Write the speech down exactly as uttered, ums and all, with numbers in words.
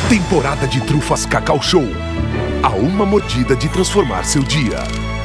Temporada de Trufas Cacau Show. A uma mordida de transformar seu dia.